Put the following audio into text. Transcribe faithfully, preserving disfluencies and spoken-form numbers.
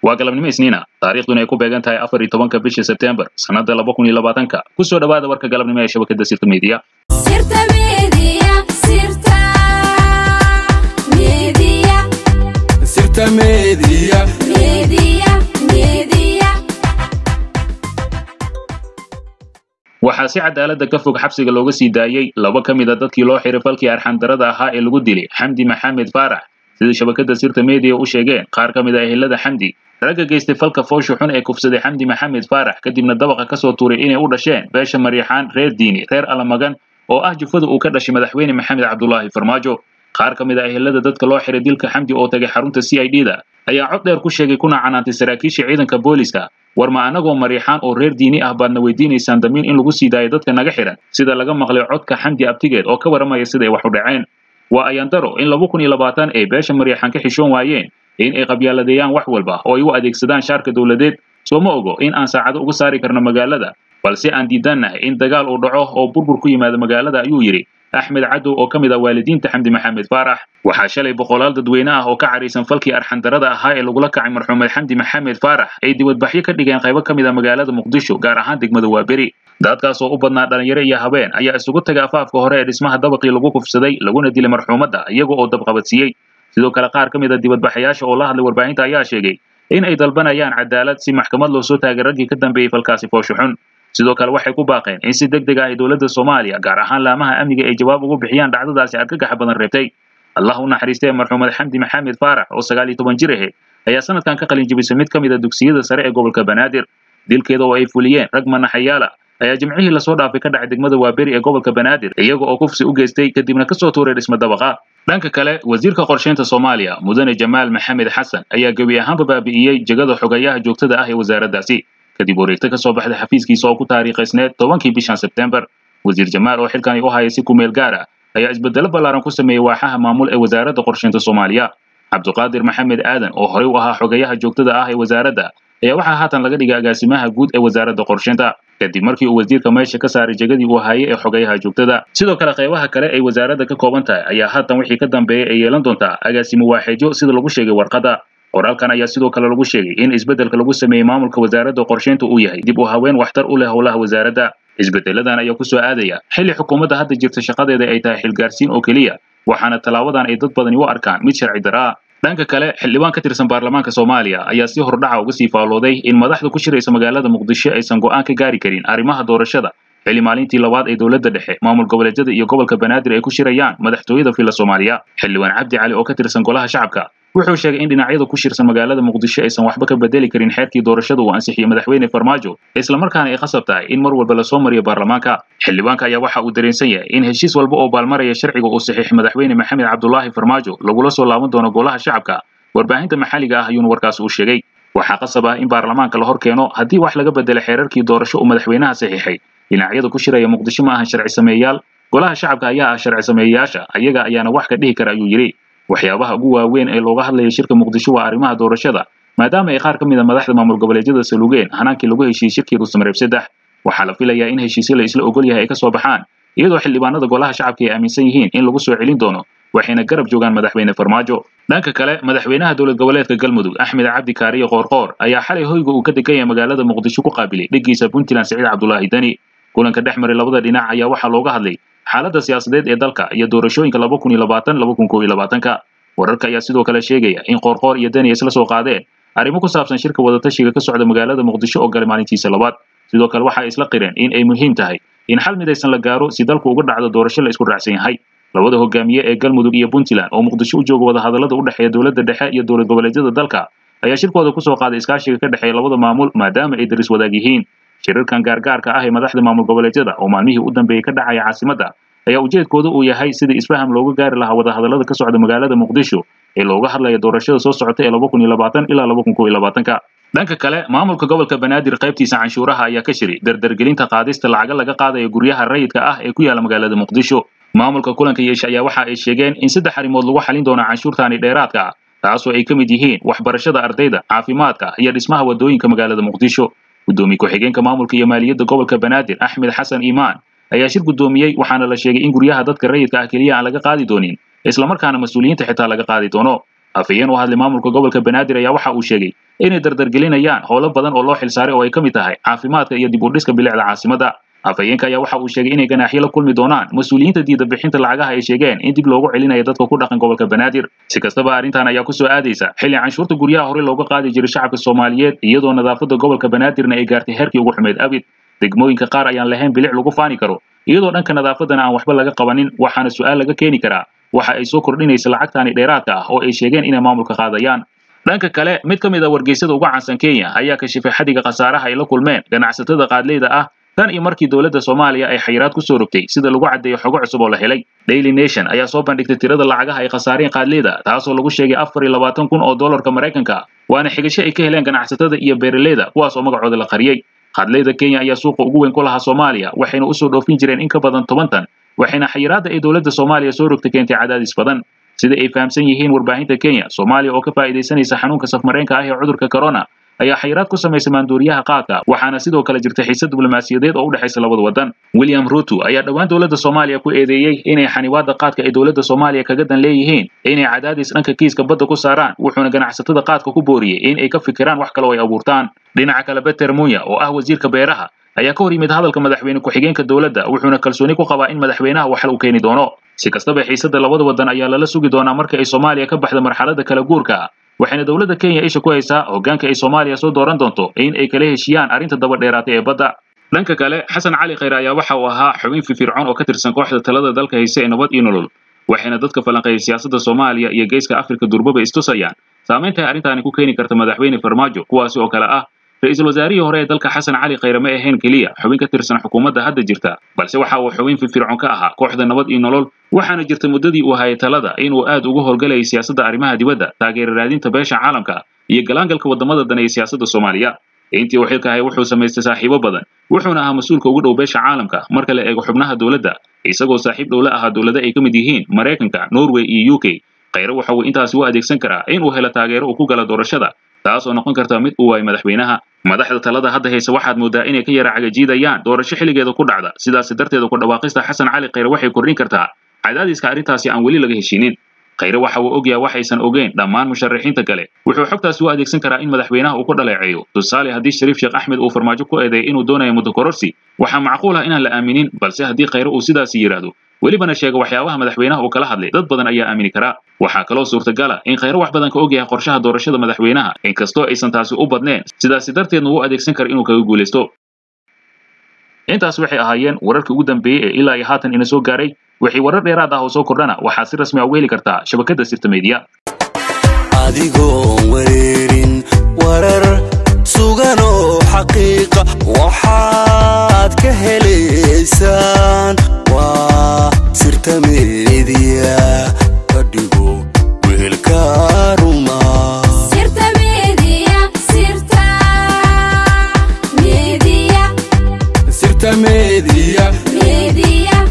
waa galabnimo isniina taariikhduna ay ku beegan tahay afar iyo tobanka bisha September sanada laba kun iyo labaatanka ku soo dhawaada warka galabnimo ee shabakada Sirta Media Sirta Media Sirta Media Sirta Media Media Media waxaa si cadaalada ka fog xabsiga looga sii daayay laba kamid ah dadkii loo xiray falkii arxan darada ahaa ee lagu dilay Xamdi Maxamed Faarax sida shabakada Sirta Media u sheegeen qaar kamid ah ehelada Xamdi ragga geystay falka foosho xun ee kufsaday Xamdi Maxamed Faarax kadibna dabaqa ka soo tuuray inay u dhasheen beesha Mariixaan reer diini reer Alamagan oo ah jufada uu ka dhashay madaxweyne Maxamed Cabdullaahi Farmaajo qaar kamid ah ehelada dadka loo xiray dilka Xamdi oo tagay xarunta C I D da ayaa cod dheer ku sheegay kuna canaantay saraakiisha ciidanka booliska war ma anagoo Mariixaan oo reer diini ah baadna weydiinaysaan damiin in lagu sii daayo dadka naga xiran sida laga maqlay codka Xamdi abtigeed oo ka waramaya sida ay wax u dhaceen waa ayaan daro in laba kun iyo labaatan ay beesha Mariixaan ka xishoon waayeen in ay qabyaaladeeyaan wax walba oo ay u adeegsadaan shaarka dawladeed soo ma ogo in aan saacado uga saari karno magaalada balse aan diidanahay in dagaal uu dhaco oo burbur ku yimaado magaalada ayuu yiri Axmed Cadow oo kamid ah waalidiinta Xamdi Maxamed Faarax waxa shalay boqolaal dadweyne ah oo ka cariisan falkii arxan darada ahaa ee lagu la kacay marxuumad Xamdi Maxamed Faarax ay dibadbaxyo ka dhigeen qaybo kamid ah magaalada Muqdisho gaar ahaan degmada Waaberi dadkaas oo u badnaa dhalinyaro iyo habeen ayaa isugu tagay afaafka hore ee dhismaha dabaqii lagu kufsaday laguna dilay marxuumadda iyaga oo dab qabadsiiyay sidoo kale qaar kamid ah dibadbaxayaasha oo la hadlay warbaahinta ayaa sheegay in ay dalbanayaan cadaalad si maxkamad loo soo taagay raggii ka dambeeyay falkaasi foosho xun sidoo kale waxay ku baaqeen in si degdeg ah ay dawladda Soomaaliya gaar ahaan laamaha amniga ay jawaab ugu bixiyaan dhacdadaasi argagax badan reebtay Allah u naxariistay marxuumad Xamdi Maxamed Faarax oo sagaal iyo toban jir ah ayaa sanadkan ka qalin jabisay mid kamid ah dugsiyada sare ee gobolka Banaadir dilkeeda oo ay fuliyeen rag manaxayaala ayaa jimcihii la soo dhaafay ka dhacay degmada Waaberi ee gobolka Banaadir iyaga oo kufsi u geystay kadibna ka soo tuuray dhisma dabaqa dhanka kale wasiirka qorsheynta Soomaaliya mudane Jamaal Maxamed Xasan ayaa gabi ahaanba baabi'iyay jagada xogayaha joogtada ah ee wasaaraddaasi kadib wareegta ka soo baxday xafiiskiisa oo ku taariikhaysneed tobankii bishan September wasiir Jamaal oo xilkan u hayay si ku meel gaar ah ayaa isbedelo ballaaran ku sameeyay waaxaha maamul ee wasaaradda qorsheynta Soomaaliya Cabduqaadir Maxamed Aadan oo horey u ahaa xogayaha joogtada ah ee wasaaradda ayaa waxaa haatan laga dhigay agaasimaha guud ee wasaaradda qorsheynta kadib markii uu wasiirka meesha ka saaray jagadii uu hayay ee xogayaha joogtada sidoo kale qaybaha kale ay wasaaradda ka kooban tahay ayaa haatan wixii ka dambeeyay ay yeelan doontaa agaasimo waaxeejo sida lagu sheegay warqadda qoraalkan ayaa sidoo kale lagu sheegay in isbedelka lagu sameeyay maamulka wasaaradda qorsheynta uu yahay dib u haween waxtar u leh howlaha wasaaradda isbedeladan ayaa ku soo aadaya xilli xukuumadda hadda jirta shaqadeeda ay tahay xilgaarsiin oo keliya waxaana talaabadan ay dad badani u arkaan mid sharci darro dhanka kale xildhibaan ka tirsan baarlamaanka Soomaaliya ayaa si hordhaca uga sii faalooday in madaxda ku shiraysa magaalada Muqdisho aysan go'aan ka gaari karin arrimaha doorashada xilli maalintii labaad ee dawladda dhexe maamul goboleedyada iyo gobolka Banaadir ay ku shirayaan madaxtooyada fila Soomaaliya xildhibaan Cabdi Cali oo ka tirsan golaha shacabka wuxuu sheegay in dhinacyada ku shirsan magaalada Muqdisho aysan waxba ka bedeli karin xeerkii doorashada uu ansixiyay madaxweyne Farmaajo isla markaana ay khasab tahay in mar walba la soo mariyo baarlamaanka xildhibaanka ayaa waxa uu dareensan yahay in heshiis walba oo baalmaraya sharciga uu saxiix madaxweyne Maxamed Cabdullaahi Farmaajo lagula soo laaban doono golaha shacabka warbaahinta maxalliga ah ayuu warkaas u sheegay waxa qasab ah in baarlamaanka la hor keeno haddii wax laga bedelo xeerarkii doorasho uu madaxweynaha saxiixay dhinacyada ku shiraya Muqdisho ma ahan sharci sameeyayaal golaha shacabka ayaa ah sharci sameeyayaasha ayaga ayaana wax ka dhihi kara ayuu yiri waxyaabaha ugu waaweyn ee looga hadlayo shirka Muqdisho waa arrimaha doorashada maadaama ay qaar kamid ah madaxda maamul goboleedyada salugeen hanaankii lagu heshiiyay shirkii Rusmareeb saddex waxa la filayaa in heshiisyo la isla ogol yahay ay ka soo baxaan iyadoo xildhibaanada golaha shacabka ay aaminsan yihiin in lagu soo celin doono waxayna garab joogaan madaxweyne Farmaajo dhanka kale madaxweynaha dawlad goboleedka Galmudug Axmed Cabdi Kaariye Qoorqoor ayaa xalay hoyga uu ka degan yahay magaalada Muqdisho ku qaabilay dhigiisa Puntland Saciid Cabdullaahi Dani kulanka dhexmaray labada dhinac ayaa waxa looga hadlay xaaladda siyaasadeed ee dalka iyo doorashooyinka laba kun iyo labaatan laba kun iyo labaatanka wararka ayaa sidoo kale sheegaya in Qoorqoor iyo Dani isla soo qaadeen arrimo ku saabsan shirka wadatashiga ka socda magaalada Muqdisho oo galay maalintiisa labaad sidoo kale waxa ay isla qireen in ay muhiim tahay in xal midaysan la gaaro si dalku uga dhacdo doorasho la isku raacsan yahay labada hogaamiye ee Galmudug iyo Puntland oo Muqdisho u jooga wada hadallada u dhaxeeya dawladda dhexe iyo dawlad goboleedyada dalka ayaa shirkooda ku soo qaaday iskaashiga ka dhaxeeya labada maamul maadaama ay daris wadaag yihiin shirarkan gaargaarka ah ee madaxda maamul goboleedyada oo maalmihii u dambeeyay ka dhacay caasimadda ayaa ujeedkooda uu yahay sidii isfaham looga gaari lahaa wada hadallada ka socda magaalada Muqdisho ee looga hadlayo doorashada soo socota ee laba kun iyo labaatan ilaa laba kun iyo labaatanka dhanka kale maamulka gobolka Banaadir qaybtiisa canshuuraha ayaa ka shiri dardargelinta qaadista lacag laga qaadayo guryaha rayidka ah ee ku yaala magaalada Muqdisho maamulka kulanka yeeshay ayaa waxa ay sheegeen in saddex arrimood lagu xalin doono canshuurtaani dheeraadka ah taasoo ay kamid yihiin waxbarashada ardayda caafimaadka iyo dhismaha wadooyinka magaalada Muqdisho gudoomiye ku-xigeenka maamulka iyo maaliyadda gobolka Banaadir Axmed Xasan Iimaan ayaa shir gudoomiyay waxaana la sheegay in guryaha dadka rayidka ah kaliya aan laga qaadi doonin isla markaana mas'uuliyiinta xitaa laga qaadi doono afayeen u hadlay maamulka gobolka Banaadir ayaa waxa uu sheegay inay dardargelinayaan howlo badan oo loo xilsaaray oo ay kamid tahay caafimaadka iyo dib u dhiska bilicda caasimada. afayeenka ayaa waxa uu sheegay inay ganaaxyo la kulmi doonaan mas'uuliyiinta diida bixinta lacagaha ay sheegeen in dib loogu celinayo dadka ku dhaqan gobolka Banaadir. si kastaba arrintan ayaa ku soo aadaysa xilli canshuurta guryaha hore looga qaadi jiray shacabka Soomaaliyeed iyadoo nadaafadda gobolka Banaadirna ay gaartay heerkii ugu xumeed abid. degmooyinka qaar ayaan lahayn bilic lagu faani karo iyadoo dhanka nadaafadana aan waxba laga qabanin, waxaana su'aal laga keeni karaa waxa ay soo kordhinaysa lacagtaani dheeraadka ah oo ay sheegeen inay maamulka qaadayaan. dhanka kale mid ka mid ah wargeysyada ugu caansan Kenya ayaa ka shifay xadiga khasaaraha ay la kulmeen ganacsatada qaadleyda ah tan iyo markii dowladda Soomaaliya ay xayiraad ku soo rogtay sida lagu cadeeyo xogo cusub oo la helay. Daily Nation ayaa soo bandhigtay tirada lacagaha ay khasaareen qaadleyda taasoo lagu sheegay afar iyo labaatan kun oo dollarka Mareykanka, waana xigasho ay ka heleen ganacsatada iyo beeraleyda kuwaas oo magacooda la qariyay. qaadleyda Kenya ayaa suuqa ugu weyn ku lahaa Soomaaliya waxayna u soo dhoofin jireen in ka badan toban tan, waxayna xayiraadda ay dowladda Soomaaliya soo rogtay keentay cadaadis badan. sida ay fahamsan yihiin warbaahinta Kenya, Soomaaliya oo ka faa'iideysanaysa xanuunka safmareenka ah ee cudurka corona ayaa xayiraad ku samaysay maandooriyaha qaadka, waxaana sidoo kale jirta xiisad diblomaasiyadeed oo u dhaxaysa labada wadan. William Ruto ayaa dhawaan dowladda Soomaaliya ku eedeeyay inay xanibaadda qaadka ay dowladda Soomaaliya kaga dan leeyihiin inay cadaadis dhanka kiiska badda ku saaraan, wuxuuna ganacsatada qaadka ku booriyay in ay ka fikiraan wax kale oo ay abuurtaan. dhinaca kale Peter Munya oo ah wasiirka beeraha ayaa ka hor yimid hadalka madaxweyne ku-xigeenka dowladda, wuxuuna kalsooni ku qabaa in madaxweynaha wax u keeni doono. si kastaba xiisadda labada wadan ayaa lala sugi doonaa marka ay Soomaaliya ka baxdo marxaladda kala guurka, waxayna dowladda Kenya isha ku haysaa hoggaanka ay Soomaaliya soo dooran doonto in ay kala heshiyaan arrinta daba dheeraatay ee badda. dhanka kale Xasan Cali Khayre ayaa waxa uu ahaa xubin firfircoon oo ka tirsan kooxda talada dalka haysa ee nabad iyo nolol, waxayna dadka falanqeeyay siyaasadda Soomaaliya iyo geeska Afrika durbaba istusayaan saameynta arrintaani ku keeni karta madaxweyne Farmaajo, kuwaasi oo kale ah ra'iisul wasaarihii hore ee dalka Xasan Cali Khayre ma ahayn kaliya xubin ka tirsan xukuumadda hadda jirta, balse waxa uu xubin firfircoon ka ahaa kooxda nabad iyo nolol, waxaana jirta muddadii uu hayay talada inuu aad ugu howlgalayay siyaasadda arrimaha dibadda, taageero raadinta beesha caalamka iyo galaangalka wadamada dan ee siyaasadda Soomaaliya. intii uu xilka hayay wuxuu samaystay saaxiibo badan, wuxuuna ahaa mas'uulka ugu dhow beesha caalamka marka la eego xubnaha dowladda, isagoo saaxiib dhow la ahaa dowlado ay ka mid yihiin Mareykanka, Norway iyo U K. Khayre waxa uu intaasi u adeegsan karaa in uu helo taageero uu ku gala doorashada, taas oo noqon karta mid uu waay madaxweynaha. madaxda talada hadda haysa waxaad moodaa inay ka yara cagajiidayaan doorasho xilligeeda ku dhacda, sidaas darteed ku dhawaaqista Xasan Cali Khayre waxay kordhin kartaa cadaadiska arrintaasi aan weli laga heshinin. Khayre waxa uu ogyahay wax aysan ogeyn dhammaan musharaxiinta kale, wuxuu xogtaasi u adeegsan karaa in madaxweynaha uu ku dhaleeceeyo. tusaale haddii Shariif Sheekh Axmed uu Farmaajo ku eedeeyay inuu doonayo muddo kororsi, waxaa macquul ah inaan la aaminin, balse haddii Khayre uu sidaasi yiraahdo welibana sheego waxyaabaha madaxweynaha uu kala hadlay, dad badan ayaa aamini kara. waxaa kaloo suurtagal ah in Khayre wax badan ka ogyahay qorshaha doorashada madaxweynaha, inkastoo aysan taasi u badneen, sidaas darteedna uu adeegsan karo inuu kaga guuleysto. intaas waxay ahaayeen wararkii ugu dambeeyay ee ilaa iyo haatan ina soo gaaray. wixii warar dheeraad ah oo soo kordhana waxaa si rasmi ah u heli kartaa shabakadda Sirta Media. adigoo wareerin warar sugan oo xaqiiqa waxaad ka helaysaan waa Sirta Media. adigo weelka ruma Sirta Media, Sirta Media, Sirta Media Media.